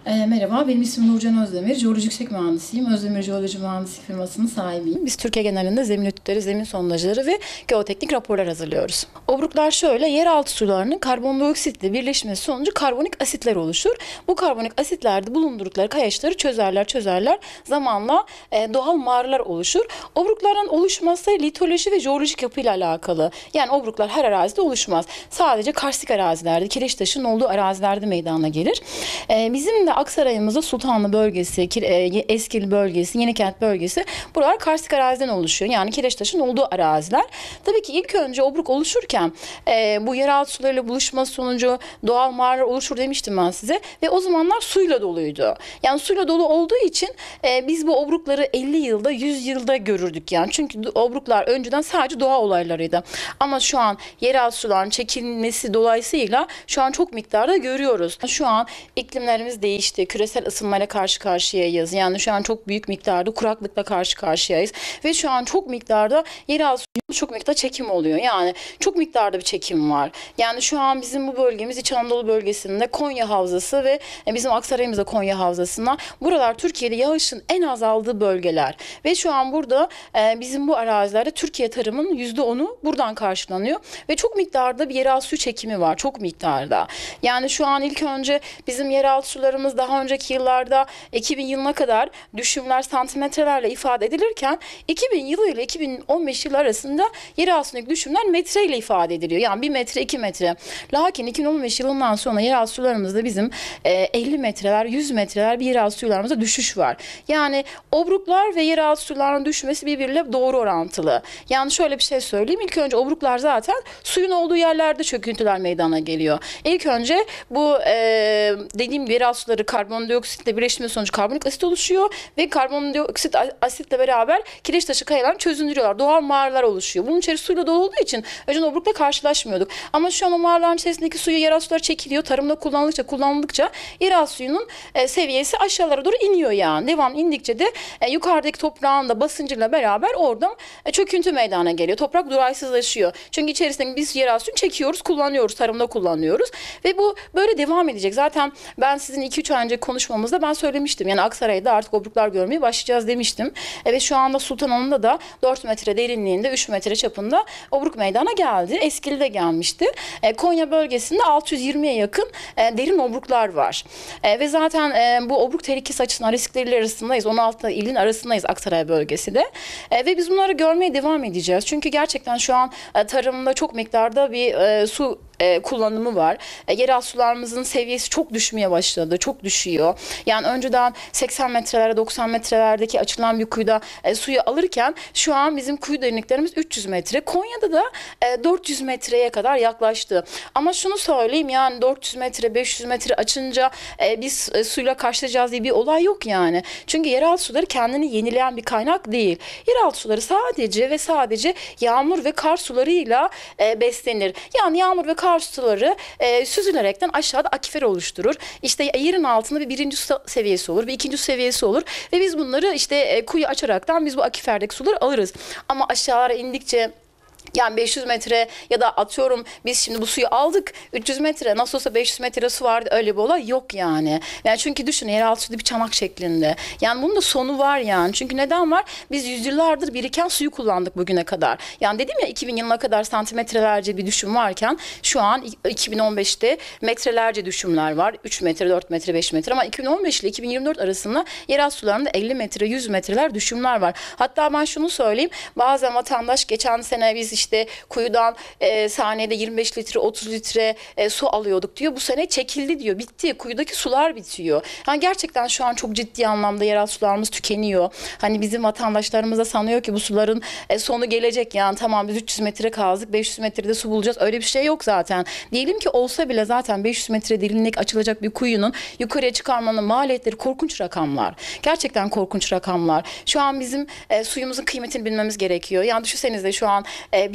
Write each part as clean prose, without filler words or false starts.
Merhaba, benim ismim Nurcan Özdemir. Jeoloji yüksek mühendisiyim. Özdemir Jeoloji Mühendislik firmasının sahibiyim. Biz Türkiye genelinde zemin etütleri, zemin sondajları ve geoteknik raporlar hazırlıyoruz. Obruklar şöyle, yeraltı sularının karbondioksitle birleşmesi sonucu karbonik asitler oluşur. Bu karbonik asitlerde bulundurdukları kayaçları çözerler. Zamanla doğal mağaralar oluşur. Obrukların oluşması litoloji ve jeolojik yapıyla alakalı. Yani obruklar her arazide oluşmaz. Sadece karstik arazilerde, kireç taşının olduğu arazilerde meydana gelir. Bizim de Aksaray'ımızda Sultanlı bölgesi, Eskil bölgesi, Yenikent bölgesi buralar karstik araziden oluşuyor. Yani kireç taşının olduğu araziler. Tabii ki ilk önce obruk oluşurken bu yeraltı sularıyla buluşması sonucu doğal mağaralar oluşur demiştim ben size. Ve o zamanlar suyla doluydu. Yani suyla dolu olduğu için biz bu obrukları 50 yılda, 100 yılda görürdük yani. Çünkü obruklar önceden sadece doğa olaylarıydı. Ama şu an yeraltı sularının çekilmesi dolayısıyla şu an çok miktarda görüyoruz. Şu an iklimlerimiz değişti. Küresel ısınmayla karşı karşıyayız. Yani şu an çok büyük miktarda kuraklıkla karşı karşıyayız. Ve şu an çok miktarda yeraltı suyu çok miktarda çekim oluyor. Yani çok miktarda bir çekim var. Yani şu an bizim bu bölgemiz İç Anadolu bölgesinde Konya Havzası ve bizim Aksaray'ımızda Konya Havzası'nda buralar Türkiye'de yağışın en azaldığı bölgeler. Ve şu an burada bizim bu arazilerde Türkiye tarımının %10'u buradan karşılanıyor. Ve çok miktarda bir yeraltı suyu çekimi var. Çok miktarda. Yani şu an ilk önce bizim yeraltı sularımız daha önceki yıllarda 2000 yılına kadar düşümler santimetrelerle ifade edilirken 2000 yılı ile 2015 yılı arasında yeraltı suyundaki düşümler metreyle ifade ediliyor. Yani 1 metre 2 metre. Lakin 2015 yılından sonra yeraltı sularımızda bizim 50 metreler 100 metreler bir yeraltı sularımızda düşüş var. Yani obruklar ve yeraltı sularının düşmesi birbiriyle doğru orantılı. Yani şöyle bir şey söyleyeyim. İlk önce obruklar zaten suyun olduğu yerlerde çöküntüler meydana geliyor. İlk önce bu dediğim gibi yeraltı suları karbondioksitle birleşmesi sonucu karbonik asit oluşuyor ve karbondioksit asitle beraber kireç taşı kayalarını çözündürüyorlar. Doğal mağaralar oluşuyor. Bunun içerisi suyla dolu olduğu için önceden obrukla karşılaşmıyorduk. Ama şu an o mağaraların içerisindeki suyu yeraltı suları çekiliyor. Tarımda kullanıldıkça yeraltı suyunun seviyesi aşağılara doğru iniyor yani. Devam indikçe de yukarıdaki toprağın da basıncıyla beraber oradan çöküntü meydana geliyor. Toprak duraysızlaşıyor. Çünkü içerisinde biz yeraltı suyunu çekiyoruz, kullanıyoruz, tarımda kullanıyoruz ve bu böyle devam edecek. Zaten ben sizin 2-3 ay önce konuşmamızda ben söylemiştim. Yani Aksaray'da artık obruklar görmeye başlayacağız demiştim. Ve şu anda Sultanahmet'te da 4 metre derinliğinde 3 metre çapında obruk meydana geldi. Eskil'de gelmişti. Konya bölgesinde 620'ye yakın derin obruklar var. Ve zaten bu obruk tehlikesi açısından riskleri arasındayız. 16 ilin arasındayız Aksaray bölgesi de. Ve biz bunları görmeye devam edeceğiz. Çünkü gerçekten şu an tarımda çok miktarda bir su kullanımı var. Yeraltı sularımızın seviyesi çok düşmeye başladı. Çok düşüyor. Yani önceden 80 metrelerde 90 metrelerdeki açılan bir kuyuda suyu alırken şu an bizim kuyu derinliklerimiz 300 metre. Konya'da da 400 metreye kadar yaklaştı. Ama şunu söyleyeyim yani 400 metre 500 metre açınca biz suyla karşılayacağız diye bir olay yok yani. Çünkü yeraltı suları kendini yenileyen bir kaynak değil. Yeraltı suları sadece ve sadece yağmur ve kar sularıyla beslenir. Yani yağmur ve kar suları süzülerekten aşağıda akifer oluşturur. İşte yerin altında bir birinci su seviyesi olur, bir ikinci su seviyesi olur ve biz bunları işte kuyu açaraktan biz bu akiferdeki suları alırız. Ama aşağılara indikçe yani 500 metre ya da atıyorum biz şimdi bu suyu aldık 300 metre nasıl olsa 500 metre su vardı öyle bir olay yok yani. Yani çünkü düşünün yeraltı suyu bir çanak şeklinde. Yani bunun da sonu var yani. Çünkü neden var? Biz yüzyıllardır biriken suyu kullandık bugüne kadar. Yani dedim ya 2000 yılına kadar santimetrelerce bir düşüm varken şu an 2015'te metrelerce düşümler var. 3 metre, 4 metre, 5 metre ama 2015 ile 2024 arasında yeraltı sularında 50 metre, 100 metreler düşümler var. Hatta ben şunu söyleyeyim. Bazen vatandaş geçen sene biz işte kuyudan saniyede 25 litre 30 litre su alıyorduk diyor. Bu sene çekildi diyor. Bitti. Kuyudaki sular bitiyor. Yani gerçekten şu an çok ciddi anlamda yeraltı sularımız tükeniyor. Hani bizim vatandaşlarımız da sanıyor ki bu suların sonu gelecek. Yani tamam biz 300 metre kazdık 500 metrede su bulacağız. Öyle bir şey yok zaten. Diyelim ki olsa bile zaten 500 metre derinlik açılacak bir kuyunun yukarıya çıkarmanın maliyetleri korkunç rakamlar. Gerçekten korkunç rakamlar. Şu an bizim suyumuzun kıymetini bilmemiz gerekiyor. Yani düşünsenize şu an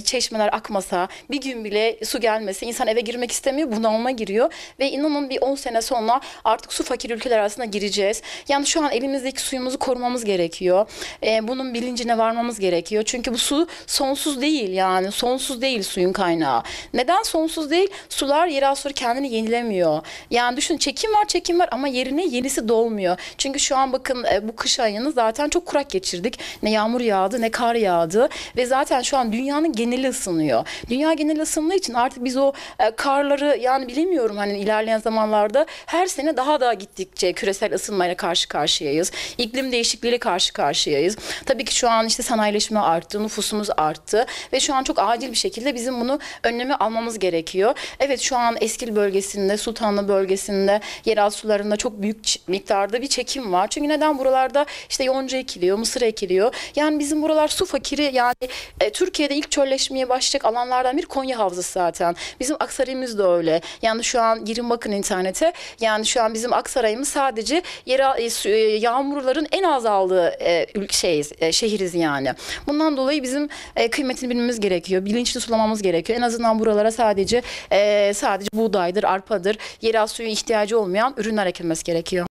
bir çeşmeler akmasa, bir gün bile su gelmese insan eve girmek istemiyor, bunalıma giriyor ve inanın bir 10 sene sonra artık su fakir ülkeler arasında gireceğiz. Yani şu an elimizdeki suyumuzu korumamız gerekiyor. Bunun bilincine varmamız gerekiyor. Çünkü bu su sonsuz değil, yani sonsuz değil suyun kaynağı. Neden sonsuz değil? Sular, yeraltı suları kendini yenilemiyor. Yani düşün, çekim var ama yerine yenisi dolmuyor. Çünkü şu an bakın bu kış ayını zaten çok kurak geçirdik. Ne yağmur yağdı ne kar yağdı ve zaten şu an dünyanın geneli ısınıyor. Dünya geneli ısındığı için artık biz o karları, yani bilemiyorum, hani ilerleyen zamanlarda her sene daha da gittikçe küresel ısınmayla karşı karşıyayız. İklim değişikliğiyle karşı karşıyayız. Tabii ki şu an işte sanayileşme arttı, nüfusumuz arttı ve şu an çok acil bir şekilde bizim bunu önlemi almamız gerekiyor. Evet, şu an Eskil bölgesinde, Sultanlı bölgesinde, yeraltı sularında çok büyük miktarda bir çekim var. Çünkü neden? Buralarda işte yonca ekiliyor, mısır ekiliyor. Yani bizim buralar su fakiri. Yani Türkiye'de ilk çölleşmeye başlayacak alanlardan biri Konya Havzası zaten. Bizim Aksaray'ımız da öyle. Yani şu an girin bakın internete. Yani şu an bizim Aksaray'ımız sadece yağmurların en azaldığı şehiriz yani. Bundan dolayı bizim kıymetini bilmemiz gerekiyor. Bilinçli sulamamız gerekiyor. En azından buralara sadece buğdaydır, arpadır, yeraltı suyu ihtiyacı olmayan ürünler ekilmesi gerekiyor.